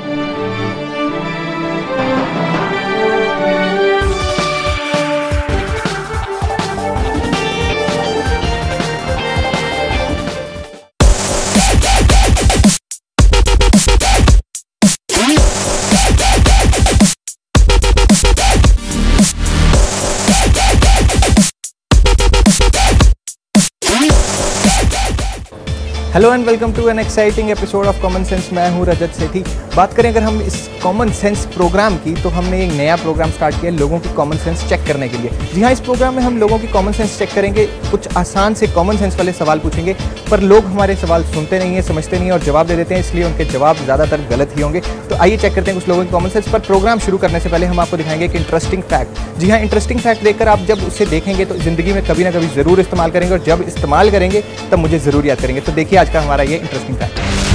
Hello and welcome to an exciting episode of common sense. मैं हूं रजत सेठी। बात करें अगर हम इस कॉमन सेंस प्रोग्राम की, तो हमने एक नया प्रोग्राम स्टार्ट किया लोगों की कॉमन सेंस चेक करने के लिए। जी हाँ, इस प्रोग्राम में हम लोगों की कॉमन सेंस चेक करेंगे। कुछ आसान से कॉमन सेंस वाले सवाल पूछेंगे, पर लोग हमारे सवाल सुनते नहीं हैं, समझते नहीं हैं और जवाब दे देते हैं, इसलिए उनके जवाब ज़्यादातर गलत ही होंगे। तो आइए चेक करते हैं कुछ लोगों की कॉमन सेंस। पर प्रोग्राम शुरू करने से पहले हम आपको दिखाएंगे एक इंटरेस्टिंग फैक्ट। जी हाँ, इंटरेस्टिंग फैक्ट देखकर आप जब उसे देखेंगे तो ज़िंदगी में कभी ना कभी ज़रूर इस्तेमाल करेंगे, और जब इस्तेमाल करेंगे तब मुझे ज़रूर याद करेंगे। तो देखिए आज का हमारा ये इंटरेस्टिंग फैक्ट।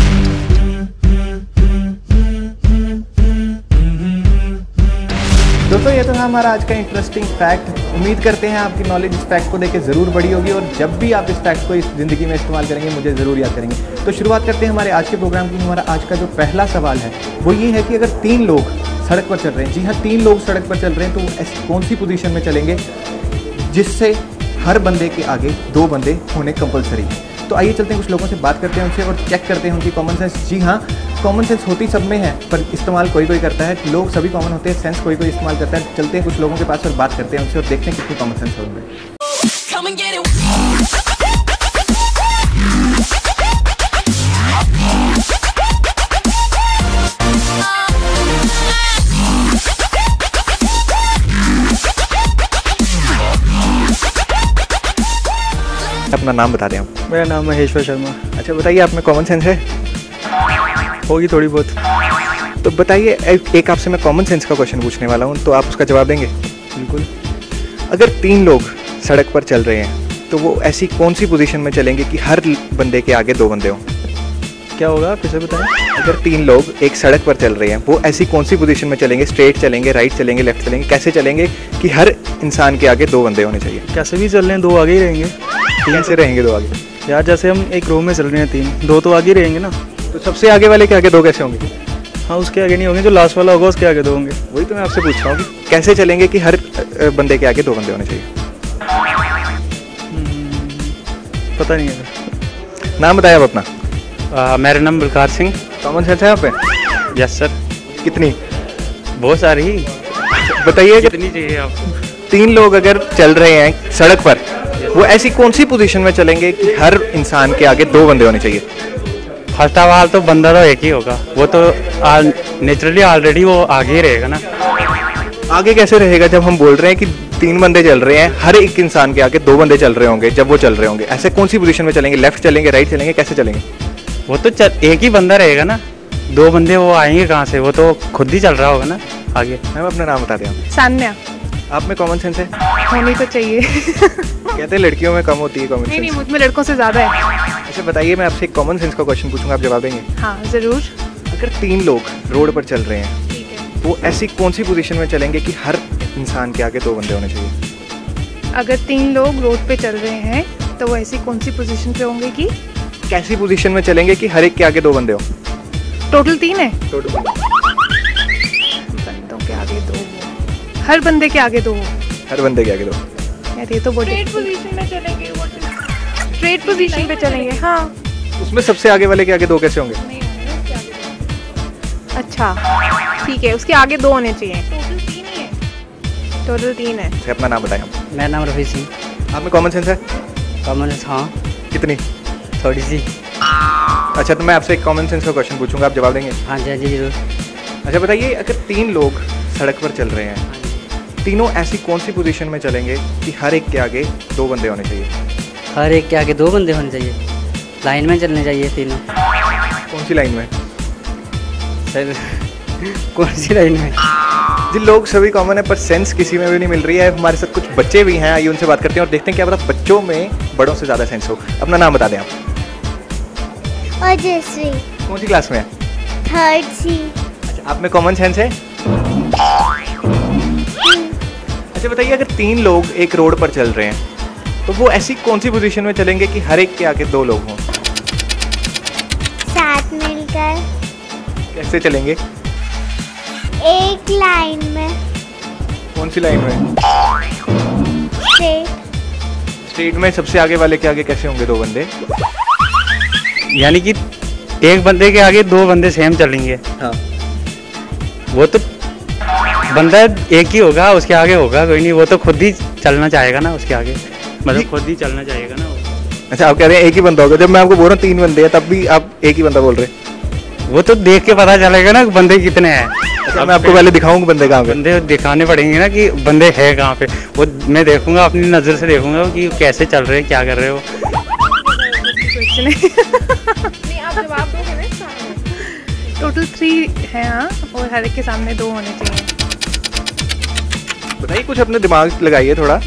दोस्तों, ये तो था हमारा आज का इंटरेस्टिंग फैक्ट। उम्मीद करते हैं आपकी नॉलेज इस फैक्ट को लेकर ज़रूर बढ़ी होगी, और जब भी आप इस फैक्ट को इस ज़िंदगी में इस्तेमाल करेंगे मुझे ज़रूर याद करेंगे। तो शुरुआत करते हैं हमारे आज के प्रोग्राम की। हमारा आज का जो पहला सवाल है वो ये है कि अगर 3 लोग सड़क पर चल रहे हैं, जी हाँ 3 लोग सड़क पर चल रहे हैं, तो वो ऐसी कौन सी पोजीशन में चलेंगे जिससे हर बंदे के आगे 2 बंदे होने कंपलसरी है। तो आइए चलते हैं कुछ लोगों से बात करते हैं उनसे और चेक करते हैं उनकी कॉमन सेंस। जी हाँ, कॉमन सेंस होती सब में है, पर इस्तेमाल कोई कोई करता है। लोग सभी कॉमन होते हैं, सेंस कोई कोई इस्तेमाल करता है। चलते हैं कुछ लोगों के पास और बात करते हैं उनसे और देखते हैं कितनी कॉमन सेंस है उनमें। अपना नाम बता दें आप। मेरा नाम महेश्वर शर्मा। अच्छा बताइए, आप में कॉमन सेंस है? होगी थोड़ी बहुत। तो बताइए, एक आपसे मैं कॉमन सेंस का क्वेश्चन पूछने वाला हूँ, तो आप उसका जवाब देंगे? बिल्कुल। अगर 3 लोग सड़क पर चल रहे हैं तो वो ऐसी कौन सी पोजीशन में चलेंगे कि हर बंदे के आगे 2 बंदे हों? क्या होगा, फिर से बताएं। अगर 3 लोग एक सड़क पर चल रहे हैं, वो ऐसी कौन सी पोजीशन में चलेंगे? स्ट्रेट चलेंगे, राइट चलेंगे, लेफ्ट चलेंगे, कैसे चलेंगे कि हर इंसान के आगे 2 बंदे होने चाहिए? कैसे भी चल रहे हैं 2 आगे ही रहेंगे। कैसे रहेंगे 2 आगे? यार जैसे हम एक रो में चल रहे हैं 3, 2 तो आगे ही रहेंगे ना। तो सबसे आगे वाले के आगे 2 कैसे होंगे? हाँ, उसके आगे नहीं होंगे, जो लास्ट वाला होगा उसके आगे 2 होंगे। वही तो मैं आपसे पूछ रहा हूँ कि कैसे चलेंगे कि हर बंदे के आगे 2 बंदे होने चाहिए? पता नहीं है। नाम बताया आप अपना। मेरा नाम बलकार सिंह। कॉमन सेंस है यहाँ पे? Yes sir. कितनी? बहुत सारी। बताइए, कितनी चाहिए आपको? 3 लोग अगर चल रहे हैं सड़क पर, वो ऐसी कौन सी पोजीशन में चलेंगे कि हर इंसान के आगे 2 बंदे होने चाहिए? फर्स्ट ऑफ ऑल तो बंदा तो एक ही होगा, वो तो नेचुरली ऑलरेडी वो आगे ही रहेगा ना। आगे कैसे रहेगा जब हम बोल रहे हैं कि 3 बंदे चल रहे हैं, हर एक इंसान के आगे 2 बंदे चल रहे होंगे जब वो चल रहे होंगे? ऐसे कौन सी पोजीशन में चलेंगे? लेफ्ट चलेंगे, राइट चलेंगे, कैसे चलेंगे? वो तो एक ही बंदा रहेगा ना, 2 बंदे वो आएंगे कहाँ से? वो तो खुद ही चल रहा होगा ना आगे। मैम अपना नाम बता दें आप। सान्या। आप में कॉमन सेंस है? होनी तो चाहिए। कहते हैं लड़कियों में कम होती है कॉमन सेंस। नहीं, मुझ में लड़कों से ज़्यादा है। अच्छा बताइए, मैं आपसे एक कॉमन सेंस का क्वेश्चन पूछूंगा, आप जवाब देंगे? हाँ ज़रूर। अगर 3 लोग रोड पर चल रहे हैं, ठीक है। वो ऐसी कौन सी पोजीशन में चलेंगे कि हर इंसान के आगे 2 बंदे होने चाहिए? अगर 3 लोग रोड पे चल रहे हैं तो वो ऐसी कौन सी पोजीशन पे होंगे कि कैसी पोजीशन में चलेंगे कि हर एक के आगे 2 बंदे हो? टोटल 3 है। टोटल बंदों के आगे 2 हो, हर बंदे के आगे 2 हो। हर बंदे के आगे 2। यार ये तो बहुत स्ट्रेट पोजीशन में चलेंगे। स्ट्रेट पोजीशन पे चलेंगे, हाँ। उसमें सबसे आगे वाले के आगे 2 कैसे होंगे? अच्छा ठीक है, उसके आगे 2 होने चाहिए। टोटल 3 ही है। टोटल 3 है। अच्छा, अपना नाम बताएं आप। मेरा नाम रफी सिंह। आप में कॉमन सेंस है? कॉमन सेंस हाँ कितनी? थोड़ी सी। अच्छा, तो मैं आपसे एक कॉमन सेंस का क्वेश्चन पूछूंगा, आप जवाब देंगे? हाँ जी, हाँ जी जरूर। अच्छा बताइए, अगर 3 लोग सड़क पर चल रहे हैं, तीनों ऐसी कौन सी पोजीशन में चलेंगे कि हर एक के आगे 2 बंदे होने चाहिए? हर एक के आगे 2 बंदे होने चाहिए। लाइन में चलने चाहिए तीनों। कौन सी लाइन में? सर कौन सी लाइन में? जी, लोग सभी कॉमन है पर सेंस किसी में भी नहीं मिल रही है। हमारे साथ कुछ बच्चे भी हैं, आइए उनसे बात करते हैं और देखते हैं क्या पता बच्चों में बड़ों से ज़्यादा सेंस हो। अपना नाम बता दें आप। ओजस्वी। कौन सी क्लास में है? 3rd C। अच्छा, आप में कॉमन सेंस है? अच्छा बताइए, अगर 3 लोग एक रोड पर चल रहे हैं तो वो ऐसी कौन सी पोजीशन में चलेंगे कि हर एक के आगे 2 लोग हों? साथ मिलकर। कैसे चलेंगे? एक लाइन में कौन सी लाइन में? स्ट्रेट। स्ट्रेट में सबसे आगे वाले के आगे कैसे होंगे दो बंदे? यानी कि एक बंदे के आगे दो बंदे सेम चलेंगे। हाँ। वो तो बंदा एक ही होगा, उसके आगे होगा कोई नहीं, वो तो खुद ही चलना चाहेगा ना उसके आगे, मतलब खुद ही चलना चाहेगा ना वो। अच्छा, आप कह रहे हैं एक ही बंदा होगा। जब मैं आपको बोल रहा हूँ 3 बंदे हैं तब भी आप एक ही बंदा बोल रहे हैं। वो तो देख के पता चलेगा ना बंदे कितने हैं। अच्छा, मैं आपको पहले दिखाऊंगा बंदे कहाँ पे। बंदे दिखाने पड़ेंगे ना कि बंदे हैं कहाँ पे। वो मैं देखूंगा, अपनी नज़र से देखूंगा कि कैसे चल रहे हैं, क्या कर रहे हो। क्वेश्चन है। नहीं, आप जवाब दोगे ना इसका। टोटल 3 है, हाँ, और हर एक के सामने 2 होने चाहिए। बताइए, कुछ अपने दिमाग लगाइए थोड़ा।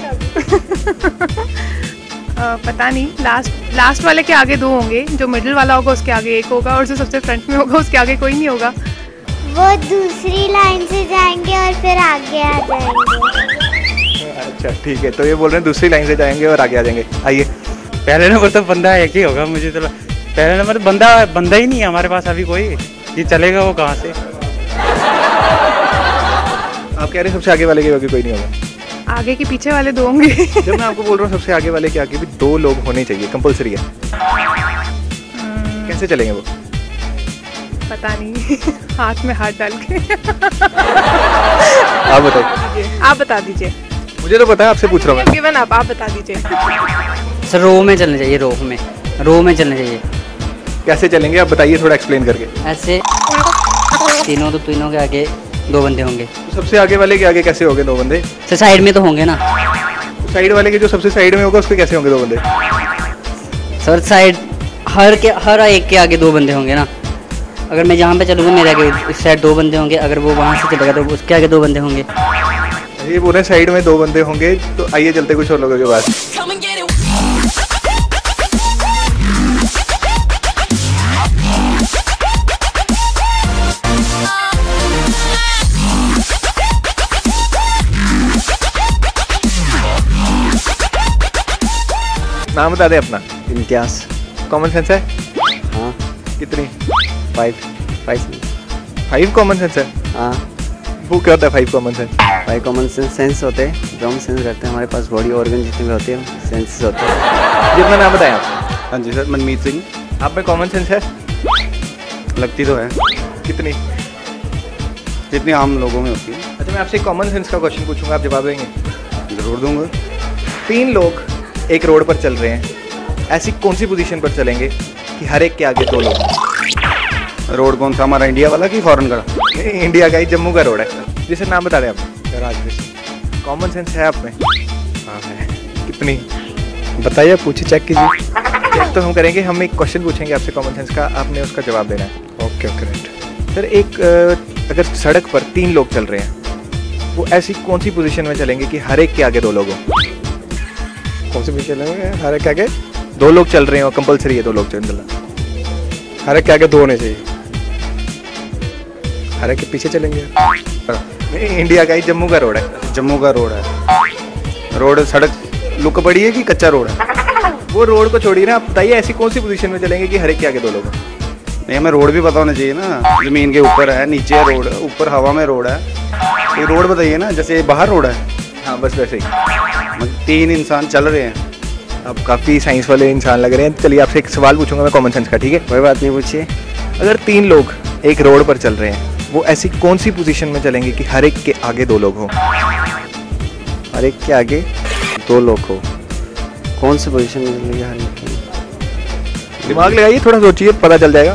पता नहीं, लास्ट वाले के आगे 2 होंगे, जो मिडिल वाला होगा उसके आगे 1 होगा, और जो सबसे फ्रंट में होगा उसके आगे कोई नहीं होगा। वो दूसरी लाइन से जाएंगे और फिर आगे आ जाएंगे। अच्छा ठीक है, तो ये बोल रहे हैं दूसरी लाइन से जाएंगे और आगे आ जाएंगे। आइए। पहले नंबर तो बंदा एक ही होगा, मुझे तो पहले नंबर बंदा ही नहीं है हमारे पास अभी कोई, ये चलेगा वो कहाँ से। आप कह रहे हैं सबसे आगे वाले के आगे कोई नहीं होगा। आगे के पीछे वाले 2 होंगे। जब मैं आपको बोल रहा हूँ सबसे आगे वाले के आगे भी 2 लोग होने चाहिए, कंपलसरी है। कैसे चलेंगे वो? पता नहीं। हाथ में हाथ डाल के। आप बताइए। आप बता दीजिए। मुझे तो पता है, आपसे पूछ रहा हूँ मैं। गिवन आप बता दीजिए। सर रो में चलना चाहिए, रो में चलना चाहिए। कैसे चलेंगे आप बताइए थोड़ा एक्सप्लेन करके। ऐसे तीनों के आगे 2 बंदे होंगे। तो सबसे आगे वाले के आगे कैसे होंगे 2 बंदे? सर साइड में तो होंगे ना। साइड वाले के जो सबसे साइड में होगा उसके कैसे होंगे 2 बंदे? सर साइड हर एक के आगे 2 बंदे होंगे ना। अगर मैं जहाँ पे चलूँगा मेरे आगे इस साइड 2 बंदे होंगे, अगर वो वहाँ से चलेगा तो उसके आगे 2 बंदे होंगे। ये बोल रहे साइड में 2 बंदे होंगे, तो आइए चलते कुछ और लोगों के पास। नाम बता दे अपना। इम्तियाज। कॉमन सेंस है? हाँ। कितनी? 5 कॉमन सेंस है? हाँ। वो क्या होता है 5 कॉमन सेंस? 5 कॉमन सेंस होते हैं जो हम सेंस करते हैं, हमारे पास बॉडी ऑर्गन जितने भी होते हैं सेंसेस होते हैं। जितना नाम बताया आप? हाँ जी सर, मनमीत सिंह। आप में कॉमन सेंस है? लगती तो है, कितनी? जितनी आम लोगों में होती है। अच्छा, मैं आपसे कॉमन सेंस का क्वेश्चन पूछूंगा, आप जवाब देंगे? ज़रूर दूंगा। 3 लोग एक रोड पर चल रहे हैं, ऐसी कौन सी पोजीशन पर चलेंगे कि हर एक के आगे 2 लोग? रोड कौन सा, हमारा इंडिया वाला कि फॉरेन का? इंडिया का ही, जम्मू का रोड है। जी सर, नाम बता दें आप? राजवीर। कॉमन सेंस है आप में? हाँ है। कितनी? बताइए, पूछिए, चेक कीजिए। चेक तो हम करेंगे, हम एक क्वेश्चन पूछेंगे आपसे कॉमन सेंस का, आपने उसका जवाब देना है। Okay right. सर, एक अगर सड़क पर 3 लोग चल रहे हैं, वो ऐसी कौन सी पोजीशन में चलेंगे कि हर एक के आगे 2 लोग हों? कौन से भी चलेंगे? हर एक के आगे 2 लोग चल रहे हैं और कंपलसरी है 2 लोग चलना। हर एक के आगे 2 होने चाहिए। हर एक के पीछे चलेंगे। नहीं, इंडिया का ही, जम्मू का रोड है। जम्मू का रोड है। रोड सड़क लुक पड़ी है कि कच्चा रोड है? वो रोड को छोड़िए ना, आप बताइए ऐसी कौन सी पोजीशन में चलेंगे कि हर एक के आगे 2 लोग हों? नहीं, हमें रोड भी पता होना चाहिए ना। ज़मीन के ऊपर है, नीचे है रोड, ऊपर हवा में रोड है, तो रोड बताइए ना। जैसे बाहर रोड है। हाँ, बस वैसे ही। 3 इंसान चल रहे हैं। आप काफ़ी साइंस वाले इंसान लग रहे हैं। चलिए आपसे एक सवाल पूछूंगा मैं कॉमन सेंस का, ठीक है? कोई बात नहीं, पूछिए। अगर 3 लोग एक रोड पर चल रहे हैं, वो ऐसी कौन सी पोजीशन में चलेंगे कि हर एक के आगे 2 लोग हों? हर एक के आगे 2 लोग हो, कौन सी पोजीशन में चलेंगे हर एक के? दिमाग लगाइए, थोड़ा सोचिए, पता चल जाएगा।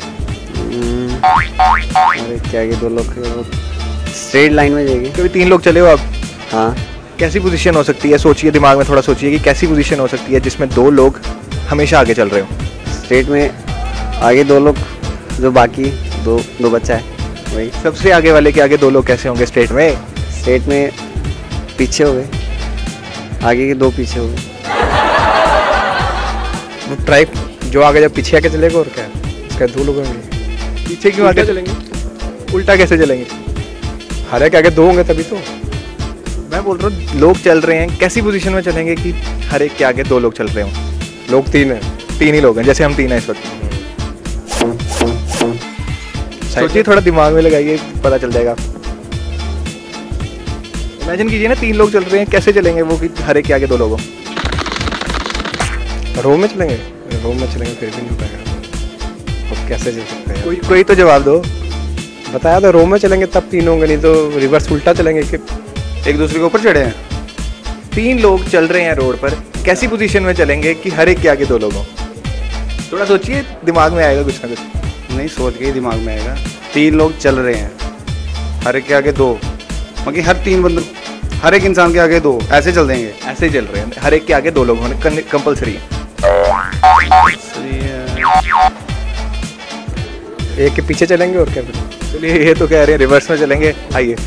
हर एक के आगे 2 लोग स्ट्रेट लाइन में जाएगी। कभी 3 लोग चले हो आप? हाँ। कैसी पोजीशन हो सकती है? सोचिए, दिमाग में थोड़ा सोचिए कि कैसी पोजीशन हो सकती है जिसमें 2 लोग हमेशा आगे चल रहे हो। स्ट्रेट में आगे 2 लोग, जो बाकी दो बच्चा है वही। सबसे आगे वाले के आगे 2 लोग कैसे होंगे स्ट्रेट में? स्ट्रेट में पीछे हो गए, आगे के 2 पीछे हो गए। ट्राइप जो आगे जब पीछे आके चलेगा और क्या, इसका 2 लोग होंगे। पीछे क्यों आगे चलेंगे? उल्टा कैसे चलेंगे? हर एक आगे 2 होंगे तभी तो। मैं बोल रहा हूँ लोग चल रहे हैं, कैसी पोजीशन में चलेंगे कि हर एक के आगे 2 लोग चल रहे हों? लोग 3 हैं। 3 ही लोग हैं, जैसे हम 3 हैं इस वक्त। सोचिए, थोड़ा दिमाग में लगाइए, पता चल जाएगा। इमेजिन कीजिए ना, 3 लोग चल रहे हैं, कैसे चलेंगे वो कि हर एक के आगे 2 लोगों? रो में चलेंगे, रो में चलेंगे फिर भी नहीं हो पाएगा। अब कैसे चल सकते हैं? कोई तो जवाब दो। बताया तो रो में चलेंगे तब 3 होंगे, नहीं तो रिवर्स उल्टा चलेंगे कि एक दूसरे के ऊपर चढ़े हैं। 3 लोग चल रहे हैं रोड पर, कैसी पोजीशन में चलेंगे कि हर एक के आगे 2 लोग हों? थोड़ा सोचिए, दिमाग में आएगा कुछ ना कुछ। नहीं, सोच के ही दिमाग में आएगा। 3 लोग चल रहे हैं, हर एक के आगे 2, मतलब हर 3 बंदे, हर एक इंसान के आगे 2, ऐसे चल देंगे। ऐसे ही चल रहे हैं, हर एक के आगे 2 लोग होने कंपलसरी है। एक के पीछे चलेंगे और क्या फिर? चलिए, ये तो कह रहे हैं रिवर्स में चलेंगे। आइए,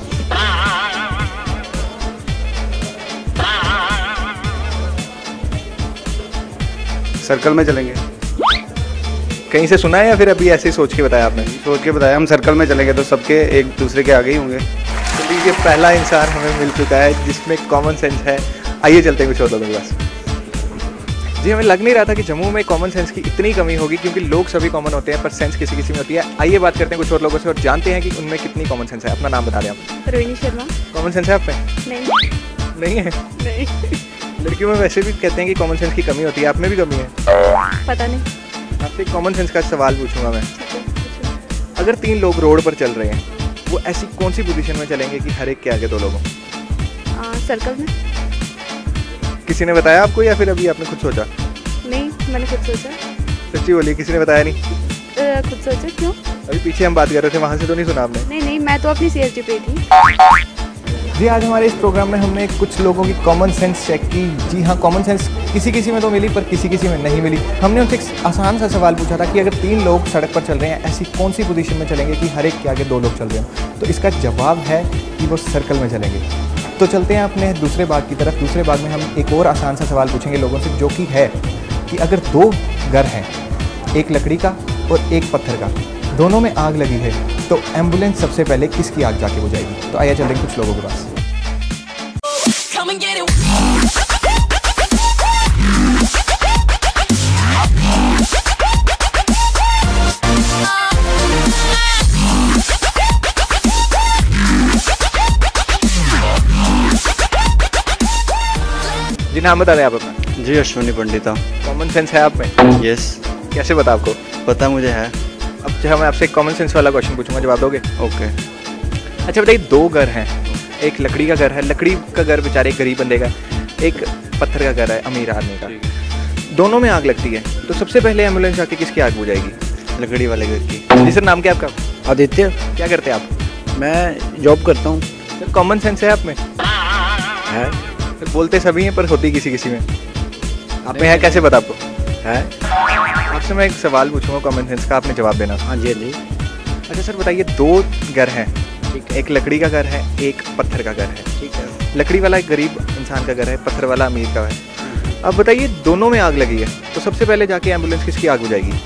सर्कल में चलेंगे। कहीं से सुना है या फिर अभी ऐसे ही सोच के बताया आपने? सोच के बताया, हम सर्कल में चलेंगे तो सबके एक दूसरे के आगे ही होंगे। चलिए, ये पहला इंसान हमें मिल चुका है जिसमें कॉमन सेंस है। आइए चलते हैं कुछ और लोगों के पास। जी, हमें लग नहीं रहा था कि जम्मू में कॉमन सेंस की इतनी कमी होगी, क्योंकि लोग सभी कॉमन होते हैं पर सेंस किसी किसी में होती है। आइए बात करते हैं कुछ और लोगों से और जानते हैं कि उनमें कितनी कॉमन सेंस है। अपना नाम बता दें आप। रोहिणी शर्मा। कॉमन सेंस है आप में? नहीं है? नहीं। लड़कियों में वैसे भी कहते हैं कि कॉमन सेंस की कमी होती है, आप में भी कमी है? पता नहीं। आपसे कॉमन सेंस का सवाल पूछूंगा मैं। ठीक है, पूछो। अगर 3 लोग रोड पर चल रहे हैं, वो ऐसी कौन सी पोजीशन में चलेंगे कि हर एक के आगे 2 लोग हों? सर्कल में। किसी ने बताया आपको या फिर अभी आपने खुद सोचा? नहीं, मैंने खुद सोचा। सच्ची बोलिए, किसी ने बताया नहीं? खुद सोचा। क्यों? अभी पीछे हम बात कर रहे थे, वहाँ से तो नहीं सुना आपने? नहीं, मैं तो अपनी CST पे थी। जी, आज हमारे इस प्रोग्राम में हमने कुछ लोगों की कॉमन सेंस चेक की। जी हाँ, कॉमन सेंस किसी किसी में तो मिली पर किसी किसी में नहीं मिली। हमने उनसे एक आसान सा सवाल पूछा था कि अगर 3 लोग सड़क पर चल रहे हैं, ऐसी कौन सी पोजीशन में चलेंगे कि हर एक के आगे 2 लोग चल रहे हैं? तो इसका जवाब है कि वो सर्कल में चलेंगे। तो चलते हैं अपने दूसरे भाग की तरफ। दूसरे भाग में हम एक और आसान सा सवाल पूछेंगे लोगों से, जो कि है कि अगर 2 घर हैं, एक लकड़ी का और एक पत्थर का, दोनों में आग लगी है, तो एम्बुलेंस सबसे पहले किसकी आग जाके बुझाएगी? तो आइए चलते हैं कुछ लोगों के पास। जी, नाम बता दें आप अपना। जी, अश्विनी पंडिता। कॉमन सेंस है आप में? यस। कैसे पता आपको? पता मुझे है। अब जो मैं आपसे एक कॉमन सेंस वाला क्वेश्चन पूछूंगा, जवाब दोगे? ओके। अच्छा बताइए, 2 घर हैं, एक लकड़ी का घर है, लकड़ी का घर बेचारे गरीब बंदे का, एक पत्थर का घर है अमीर आदमी का, दोनों में आग लगती है, तो सबसे पहले एम्बुलेंस आके किसकी आग बुझाएगी? लकड़ी वाले घर की। जी सर, नाम क्या है आपका? आदित्य। क्या करते हैं आप? मैं जॉब करता हूँ। सर, कॉमन सेंस है आप में? है। सर, बोलते सभी हैं पर होती किसी किसी में। आप में है, कैसे पता आपको? है। आपसे मैं एक सवाल पूछूंगा कॉमन सेंस का, आपने जवाब देना। हाँ जी, हाँ जी। अच्छा सर बताइए, 2 घर हैं, ठीक है। एक लकड़ी का घर है, एक पत्थर का घर है। ठीक है। लकड़ी वाला एक गरीब इंसान का घर है, पत्थर वाला अमीर का है। अब बताइए, दोनों में आग लगी है, तो सबसे पहले जाके एम्बुलेंस किसकी आग बुझाएगी?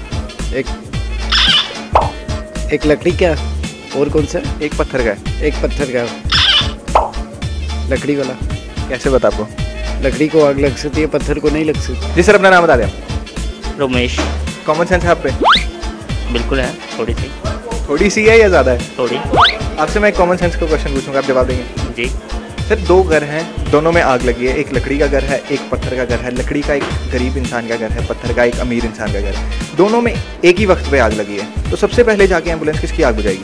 एक लकड़ी का और कौन सा? एक पत्थर का है। एक पत्थर का। लकड़ी वाला। कैसे बता आपको? लकड़ी को आग लग सकती है, पत्थर को नहीं लग सकती। जी सर, अपना नाम बता दें। रोमेश। कॉमन सेंस है आप पे? बिल्कुल है, थोड़ी सी। थोड़ी सी है या ज़्यादा है? थोड़ी। आपसे मैं एक कॉमन सेंस का क्वेश्चन पूछूंगा, आप जवाब देंगे? जी। सर, 2 घर हैं, दोनों में आग लगी है, एक लकड़ी का घर है, एक पत्थर का घर है। लकड़ी का एक गरीब इंसान का घर है, पत्थर का एक अमीर इंसान का घर है। दोनों में एक ही वक्त पे आग लगी है, तो सबसे पहले जाके एम्बुलेंस किसकी आग बुझाएगी?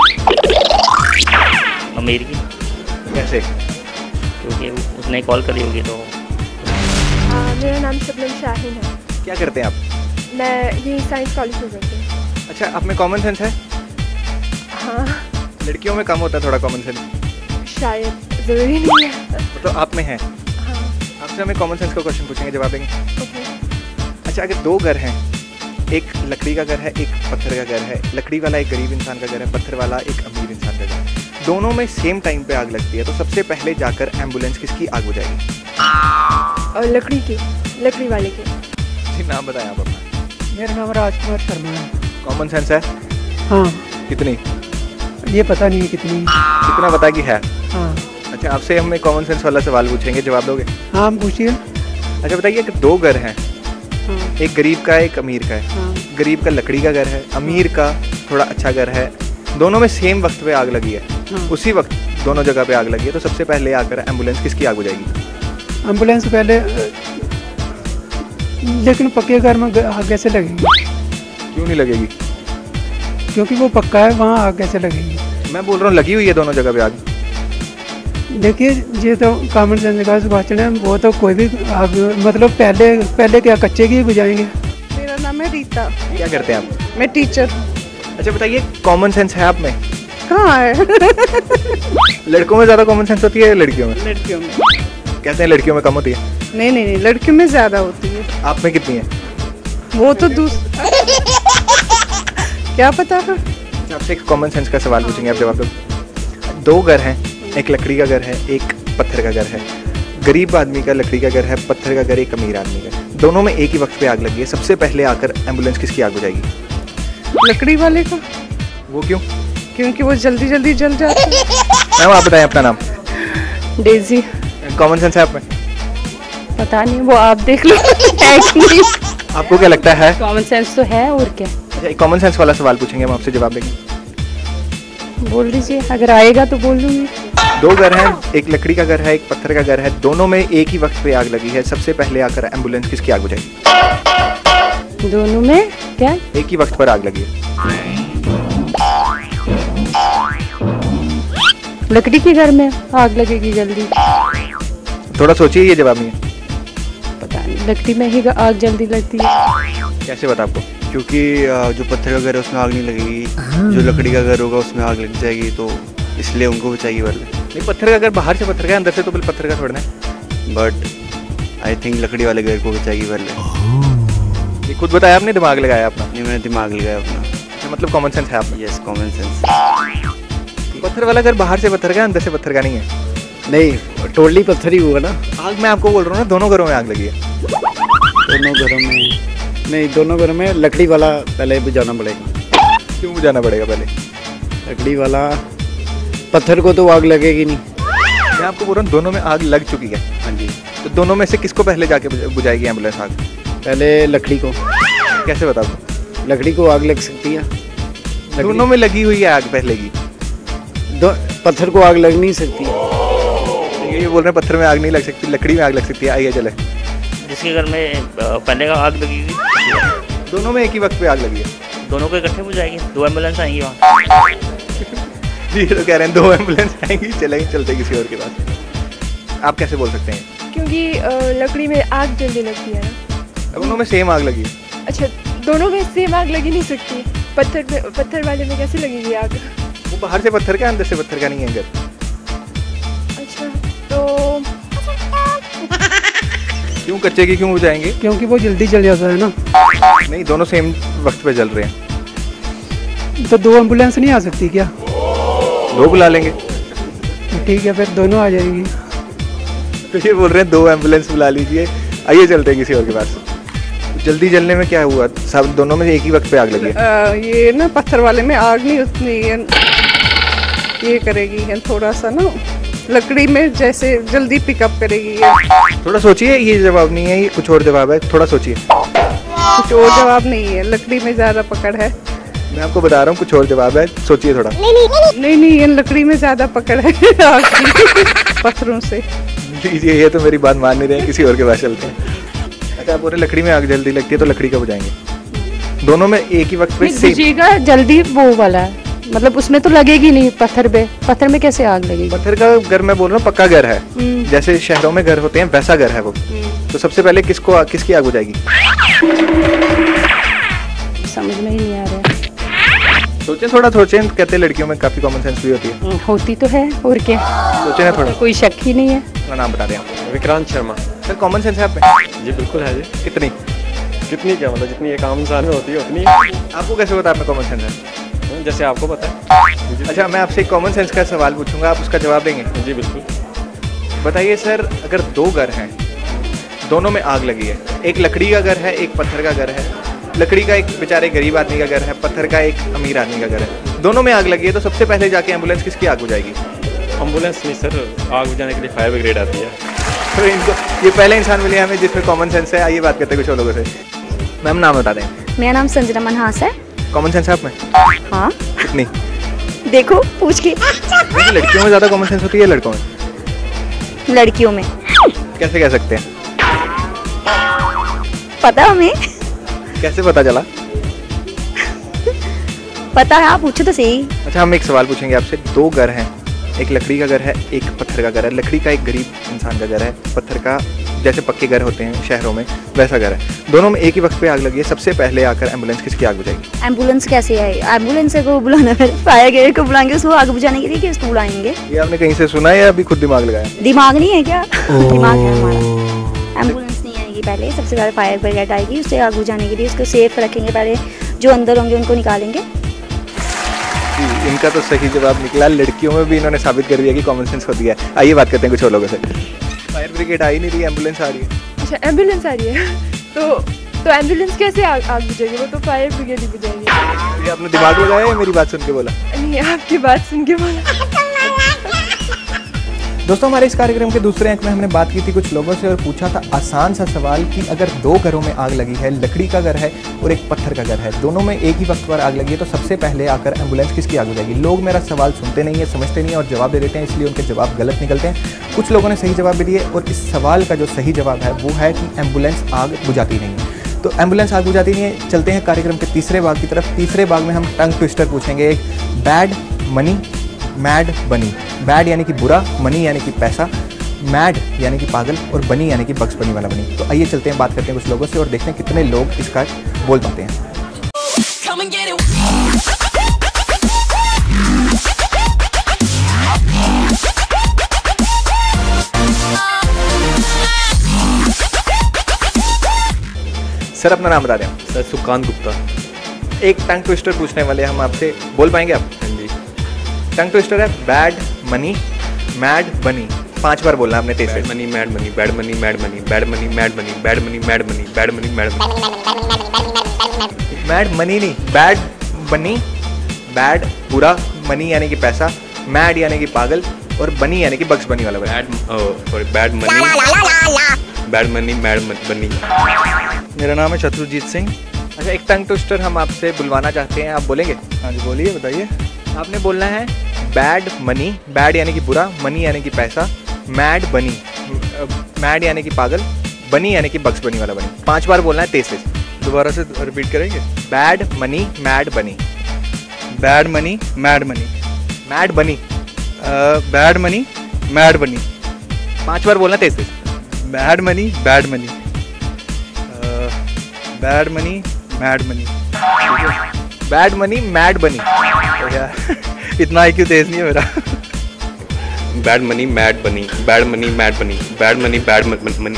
अमीर की। कैसे? क्योंकि उसने कॉल करी होगी तो। मेरा नाम शबनम शाहीन है। क्या करते हैं आप? मैं यही साइंस कॉलेज में पढ़ती हूँ। अच्छा, आप में कॉमन सेंस है? हाँ, लड़कियों में कम होता है थोड़ा कॉमन सेंस। शायद, ज़रूरी नहीं है। तो आप में है। हाँ। आपसे हमें कॉमन सेंस का क्वेश्चन पूछेंगे, जवाब देंगे? ओके। अच्छा, अगर 2 घर हैं, एक लकड़ी का घर है, एक पत्थर का घर है, लकड़ी वाला एक गरीब इंसान का घर है, पत्थर वाला एक अमीर इंसान का घर है, दोनों में सेम टाइम पे आग लगती है, तो सबसे पहले जाकर एम्बुलेंस किसकी आग बुझाएगी? और लकड़ी वाले की। जी, नाम बताएं आप अपना। मेरा नाम राजकुमार शर्मा है। कॉमन सेंस है? हाँ। कितनी? ये पता नहीं है कितनी। कितना पता कि है? हाँ। अच्छा, आपसे हम एक कॉमन सेंस वाला सवाल पूछेंगे, जवाब दोगे? हाँ, पूछिए। अच्छा बताइए कि 2 घर हैं, हाँ। एक गरीब का है, एक अमीर का है। हाँ। गरीब का लकड़ी का घर है, अमीर का थोड़ा अच्छा घर है, दोनों में सेम वक्त पे आग लगी है, उसी वक्त दोनों जगह पे आग लगी है, तो सबसे पहले आकर एम्बुलेंस किसकी आग बुझाएगी? एम्बुलेंस पहले, लेकिन पक्के घर में आग कैसे लगेगी? क्यों नहीं लगेगी? क्योंकि वो पक्का है, वहाँ आग कैसे लगेगी? मैं बोल रहा हूँ लगी हुई है दोनों जगह पे आग। देखिए ये तो कॉमन सेंस का क्वेश्चन है, वो तो कोई भी आग मतलब पहले क्या कच्चे की बुझाएंगे? मेरा नाम है रीता। क्या करते हैं आप? मैं टीचर। अच्छा बताइए, कॉमन सेंस है आप में? कहाँ है? लड़कों में ज़्यादा कॉमन सेंस होती है लड़कियों में? लड़कियों में। कहते हैं लड़कियों में कम होती है। नहीं, लड़कियों में ज़्यादा होती है। आप में कितनी है? वो तो क्या पता है? आपसे एक कॉमन सेंस का सवाल पूछेंगे, आप जवाब दो। दो घर हैं, एक लकड़ी का घर है, एक पत्थर का घर है। गरीब आदमी का लकड़ी का घर है, पत्थर का घर एक अमीर आदमी का। दोनों में एक ही वक्त पे आग लगी है, सबसे पहले आकर एम्बुलेंस किसकी आग बुझाएगी? लकड़ी वाले का। वो क्यों? क्योंकि वो जल्दी जल्दी जल जाता है। मैम आप बताएं अपना नाम। डेजी। कॉमन सेंस है आप में? पता नहीं, वो आप देख लो। है कि नहीं? आपको क्या लगता है? कॉमन सेंस तो है, और क्या। अच्छा, एक कॉमन सेंस वाला सवाल पूछेंगे, हम आपसे जवाब देंगे। बोल दीजिए, अगर आएगा तो बोल दूंगी। दो घर हैं, एक लकड़ी का घर है, एक पत्थर का घर है, दोनों में एक ही वक्त पे आग लगी है, सबसे पहले आकर एम्बुलेंस किसकी आग बुझाएगी? दोनों में क्या? एक ही वक्त पर आग लगी है। लकड़ी के घर में आग लगेगी जल्दी। थोड़ा सोचिए, ये जवाब नहीं है। पता नहीं, लकड़ी में ही आग जल्दी लगती है। कैसे बता आपको? क्योंकि जो पत्थर का घर है उसमें आग नहीं लगेगी, जो लकड़ी का घर होगा उसमें आग लग जाएगी, तो इसलिए उनको बचाएगी पहले। नहीं, पत्थर का घर बाहर से पत्थर का, अंदर से तो बिल्कुल पत्थर का छोड़ना है। बट आई थिंक लकड़ी वाले घर को बचाएगी पहले। ये खुद बताया आपने, दिमाग लगाया अपना? नहीं, मैंने दिमाग लगाया अपना। अच्छा, मतलब कॉमन सेंस है आप में? Yes, common sense. पत्थर वाला घर बाहर से पत्थर का, अंदर से पत्थर का नहीं है। नहीं, टोटली पत्थर ही हुआ ना। आग मैं आपको बोल रहा हूँ ना, दोनों घरों में आग लगी है। दोनों घरों में नहीं, दोनों घरों में लकड़ी वाला पहले बुझाना पड़ेगा। क्यों बुझाना पड़ेगा पहले? लकड़ी वाला, पत्थर को तो आग लगेगी नहीं। मैं आपको बोल रहा हूँ दोनों में आग लग चुकी है। हाँ जी। तो दोनों में से किसको पहले जाके बुझाएगी एम्बुलेंस आग? पहले लकड़ी को। कैसे बता दो? लकड़ी को आग लग सकती है। दोनों में लगी हुई है आग पहले की। पत्थर को आग लग नहीं सकती। ये बोल रहे हैं पत्थर में आग नहीं लग सकती, लकड़ी में आग लग सकती है। आइए चले। जिसके घर में पहले का आग लगेगी, दोनों में एक ही वक्त पे आग लगी है। दोनों को इकट्ठे बुझाएगी, 2 एम्बुलेंस आएंगी वहाँ। जी तो कह रहे हैं 2 एम्बुलेंस आएंगी, चलते किसी और के पास। आप कैसे बोल सकते हैं? क्योंकि लकड़ी में आग जल्दी लगती है ना। दोनों में सेम आग लगी है। अच्छा, दोनों में सेम आग लगी नहीं सकती। पत्थर वाले में कैसे लगेगी आग? वो बाहर से पत्थर का, अंदर से पत्थर का नहीं है घर। अच्छा, तो क्यों कच्चे की क्यों बुझाएंगे? क्योंकि वो जल्दी जल जाता है ना। नहीं, दोनों सेम वक्त पे जल रहे हैं। तो 2 एम्बुलेंस नहीं आ सकती क्या? 2 बुला लेंगे। ठीक है, फिर दोनों आ जाएगी। तो ये बोल रहे हैं 2 एम्बुलेंस बुला लीजिए, आइए चलते हैं किसी और के पास। जल्दी जलने में क्या हुआ? सब दोनों में एक ही वक्त पे आग लगी है। ये ना पत्थर वाले में आग नहीं उतनी ये करेगी है, थोड़ा सा ना लकड़ी में जैसे जल्दी पिकअप करेगी ये। थोड़ा सोचिए, ये जवाब नहीं है, ये कुछ और जवाब है, थोड़ा सोचिए। कुछ और जवाब नहीं है, लकड़ी में ज़्यादा पकड़ है। मैं आपको बता रहा हूँ कुछ और जवाब है, सोचिए थोड़ा। नहीं, ये लकड़ी में ज़्यादा पकड़ है आग की, पत्थरों से। लीजिए, ये तो मेरी बात मान नहीं रहे हैं, किसी और के पास चलते हैं। अच्छा, आप बोल रहे लकड़ी में आग जल्दी लगती है, तो लकड़ी का बुझाएंगे। दोनों में एक ही वक्त पे बुझेगा जल्दी वो वाला है, मतलब उसमें तो लगेगी नहीं। पत्थर में कैसे आग लगेगी? पत्थर का घर मैं बोल रहा हूँ पक्का घर है, जैसे शहरों में घर होते हैं वैसा घर है वो। तो सबसे पहले किसकी आग बुझाएगी? समझ में ही नहीं आ रहा। सोचें, थोड़ा सोचें। कहते हैं लड़कियों में काफी कॉमन सेंस भी होती है। होती तो है, और क्या। सोचें ना थोड़ा। कोई शक ही नहीं है। अपना नाम बता दें आप। Vikrant Sharma. Sir, common sense है आप में? जी बिल्कुल है जी। कितनी क्या मतलब, जितनी एक आम इंसान में होती है उतनी। आपको कैसे पता आप में कॉमन सेंस है? जैसे आपको पता है। अच्छा, मैं आपसे एक कॉमन सेंस का सवाल पूछूंगा, आप उसका जवाब देंगे? जी बिल्कुल। बताइए सर, अगर 2 घर हैं, दोनों में आग लगी है, एक लकड़ी का घर है, एक पत्थर का घर है। लकड़ी का एक बेचारे गरीब आदमी का घर है, पत्थर का एक अमीर आदमी का घर है। दोनों में आग लगी है, तो सबसे पहले जाके एम्बुलेंस किसकी आग बुझाएगी? एम्बुलेंस नहीं सर, आग बुझाने के लिए फायर ब्रिगेड आती है। तो इनको ये पहले इंसान मिले हमें जिसमें कॉमन सेंस है। आइए बात करते हैं कुछ और लोगों से। मैम नाम बता दें। मेरा नाम संजना मनहास है। कॉमन सेंस है आप में? हाँ। कितनी? देखो पूछ के। लड़कियों में ज़्यादा कॉमन सेंस होती है लड़कों में? लड़कियों में। कैसे कह सकते हैं? पता हमें। कैसे पता चला? पता है, आप पूछो तो सही। अच्छा, हम एक सवाल पूछेंगे आपसे। 2 घर हैं, एक लकड़ी का घर है, एक पत्थर का घर है। लकड़ी का एक गरीब इंसान का घर है, पत्थर का जैसे पक्के घर होते हैं शहरों में वैसा घर है। दोनों में एक ही वक्त पे आग लगी है। सबसे पहले आकर एम्बुलेंस किसकी आग बुझाएगी? एम्बुलेंस कैसे आए? एम्बुलेंस को बुलाना है, फायर ब्रिगेड को बुलाएंगे, उसको आग बुझाने के लिए कि उसको बुलाएंगे? ये आपने कहीं से सुना है या अभी खुद दिमाग लगाया? दिमाग नहीं है क्या? दिमाग है हमारा। एम्बुलेंस नहीं आएगी पहले, सबसे पहले फायर ब्रिगेड आएगी, उससे आग बुझाने के लिए। उसको सेफ रखेंगे, पहले जो अंदर होंगे उनको निकालेंगे। इनका तो सही जवाब निकला। लड़कियों में भी इन्होंने साबित कर दिया कि कॉमन सेंस होती है। आइए बात करते हैं कुछ और लोगों से। फायर ब्रिगेड आ ही नहीं रही, एम्बुलेंस आ रही है। अच्छा, एम्बुलेंस आ रही है तो एम्बुलेंस कैसे आग बुझेगी? वो तो फायर ब्रिगेड ही बुझाएगी। ये आपने दिमाग लगाया या मेरी बात सुन के बोला? नहीं, आपकी बात सुन के बोला। दोस्तों, हमारे इस कार्यक्रम के दूसरे अंक में हमने बात की थी कुछ लोगों से और पूछा था आसान सा सवाल कि अगर 2 घरों में आग लगी है, लकड़ी का घर है और एक पत्थर का घर है, दोनों में एक ही वक्त पर आग लगी है, तो सबसे पहले आकर एम्बुलेंस किसकी आग बुझाएगी? लोग मेरा सवाल सुनते नहीं है, समझते नहीं है और जवाब दे देते हैं, इसलिए उनके जवाब गलत निकलते हैं। कुछ लोगों ने सही जवाब भी दिए और इस सवाल का जो सही जवाब है वो है कि एम्बुलेंस आग बुझाती नहीं है। तो एम्बुलेंस आग बुझाती नहीं है। चलते हैं कार्यक्रम के तीसरे भाग की तरफ। तीसरे भाग में हम टंग ट्विस्टर पूछेंगे। एक bad money mad bunny. Bad यानी कि बुरा, मनी यानी कि पैसा, मैड यानी कि पागल और बनी यानी कि बक्स बनी वाला बनी। तो आइए चलते हैं, बात करते हैं कुछ लोगों से और देखते हैं कितने लोग इसका बोल पाते हैं। सर अपना नाम बता दें। सर सुकांत गुप्ता। एक टंग ट्विस्टर पूछने वाले हम आपसे, बोल पाएंगे आप? हाँ जी। टंग ट्विस्टर है बैड मनी मैड बनी। 5 बार बोलना आपने तेज। Bad money mad money, bad money mad money, bad money mad money, bad money mad money, bad money mad money. Mad money नहीं, बैड बनी। बैड बुरा, money यानी कि पैसा, मैड यानी कि पागल और बनी यानी कि बक्स बनी वाला। Bad money bad money mad bunny. मेरा नाम है शत्रुजीत सिंह। अच्छा, एक टंग ट्विस्टर हम आपसे बुलवाना चाहते हैं, आप बोलेंगे? हाँ जी, बोलिए, बताइए। आपने बोलना है बैड मनी। बैड यानी कि बुरा, मनी यानी कि पैसा, मैड बनी। मैड यानी कि पागल, बनी यानी कि बक्स बनी वाला बनी। 5 बार बोलना है तेज से। दोबारा से रिपीट करेंगे। Bad money mad bunny. Bad money mad money. Mad bunny. Bad money mad bunny. 5 बार बोलना तेज से। Bad money bad money. Bad money mad money. Bad money mad bunny. इतना IQ तेज नहीं है मेरा। Bad money mad bunny, bad money mad bunny, bad money bad money,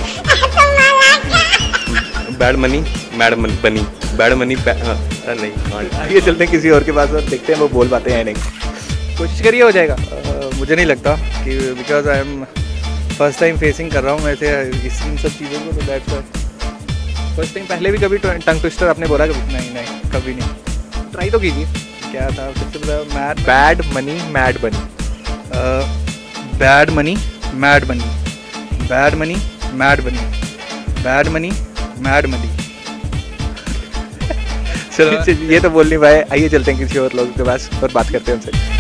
bad money mad bunny, bad money नहीं। आइए चलते हैं किसी और के पास और देखते हैं वो बोल पाते हैं नहीं। कोशिश करिए, हो जाएगा। मुझे नहीं लगता कि because I am first time facing कर रहा हूँ वैसे इन सब चीज़ों को, तो दैट्स व्हाई। First time? पहले भी कभी टंग ट्विस्टर आपने बोला कभी? नहीं, कभी नहीं। ट्राई तो कीजिए। क्या था फिर से बताया? Bad money mad bunny. Bad money mad bunny, bad money mad bunny, bad money mad money. चलो ये तो बोल नहीं पाए। आइए चलते हैं किसी और लोगों के पास और बात करते हैं उनसे।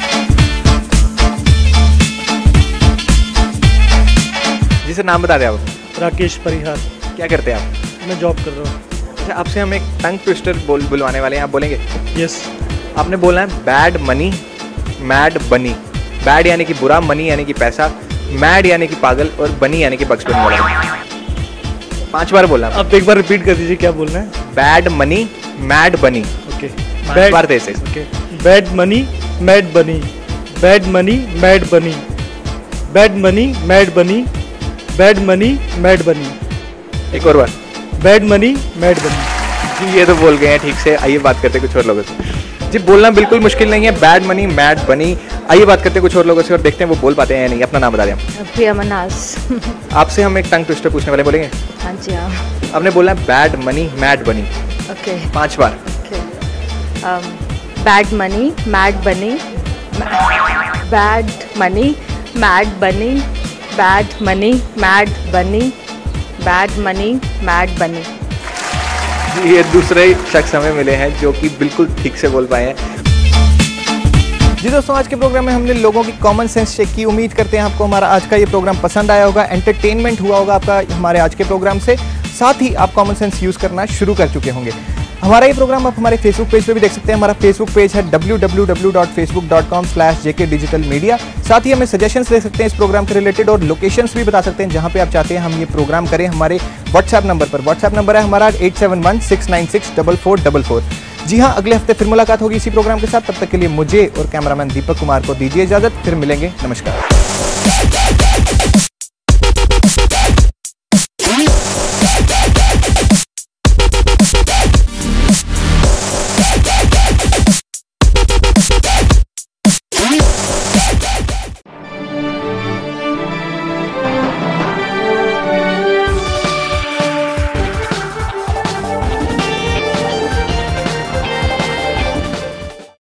जी सर, नाम बता दें आप। राकेश परिहार। क्या करते हैं आप? मैं जॉब कर रहा हूँ। अच्छा, आपसे हम एक टंग ट्विस्टर बुलवाने वाले हैं, आप बोलेंगे? यस। आपने बोलना है bad money mad bunny. Bad यानी कि बुरा, मनी यानी कि पैसा, मैड यानी कि पागल और बनी यानी कि बक्स बनी वाला। 5 बार बोलना। आप एक बार रिपीट कर दीजिए, क्या बोलना है? Bad money mad bunny. Okay. 5 बार दे से। Okay. Bad money mad bunny, bad money mad bunny, bad money mad bunny, bad money mad bunny. एक और बार। बैड मनी मैड बनी। जी ये तो बोल गए हैं ठीक से। आइए बात करते हैं कुछ और लोगों से। जी बोलना बिल्कुल मुश्किल नहीं है, बैड मनी मैड बनी। आइए बात करते हैं कुछ और लोगों से और देखते हैं वो बोल पाते हैं या नहीं। अपना नाम बता दें। प्रिया मनास। आपसे हम एक टंग ट्विस्टर पूछने वाले, बोलेंगे? हाँ जी हाँ। आपने बोलना है bad money mad bunny. Okay. 5 बार। Okay. Bad money mad bunny, bad money mad bunny, bad money mad bunny, bad money mad bunny. ये दूसरे शख्स हमें मिले हैं जो कि बिल्कुल ठीक से बोल पाए हैं। जी दोस्तों, आज के प्रोग्राम में हमने लोगों की कॉमन सेंस चेक की। उम्मीद करते हैं आपको हमारा आज का ये प्रोग्राम पसंद आया होगा, एंटरटेनमेंट हुआ होगा आपका हमारे आज के प्रोग्राम से। साथ ही आप कॉमन सेंस यूज़ करना शुरू कर चुके होंगे। हमारा ये प्रोग्राम आप हमारे फेसबुक पेज पे भी देख सकते हैं। हमारा फेसबुक पेज है www.facebook.com/jkdigitalmedia। साथ ही हमें सजेशंस दे सकते हैं इस प्रोग्राम के रिलेटेड और लोकेशंस भी बता सकते हैं जहां पे आप चाहते हैं हम ये प्रोग्राम करें। हमारे व्हाट्सएप नंबर पर, व्हाट्सएप नंबर है हमारा 8716964444। जी हाँ, अगले हफ्ते फिर मुलाकात होगी इसी प्रोग्राम के साथ। तब तक के लिए मुझे और कैमरामैन दीपक कुमार को दीजिए इजाजत। फिर मिलेंगे, नमस्कार।